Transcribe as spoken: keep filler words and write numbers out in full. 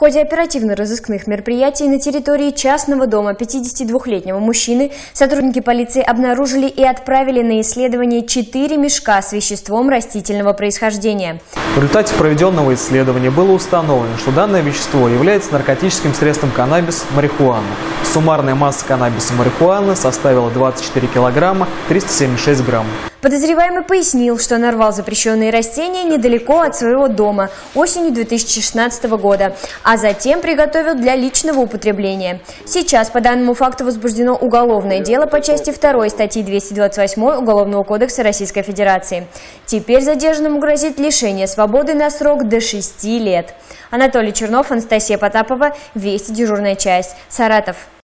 ходе оперативно-розыскных мероприятий на территории частного дома пятидесятидвухлетнего мужчины сотрудники полиции обнаружили и отправили на исследование четыре мешка с веществом растительного происхождения. В результате проведенного исследования было установлено, что данное вещество является наркотическим средством каннабис марихуана. Суммарная масса каннабиса марихуаны составила двадцать четыре килограмма триста семьдесят шесть грамм. Подозреваемый пояснил, что нарвал запрещенные растения недалеко от своего дома осенью две тысячи шестнадцатого года, а затем приготовил для личного употребления. Сейчас по данному факту возбуждено уголовное дело по части второй статьи двести двадцать восемь Уголовного кодекса Российской Федерации. Теперь задержанному грозит лишение свободы на срок до шести лет. Анатолий Чернов, Анастасия Потапова, Вести, дежурная часть, Саратов.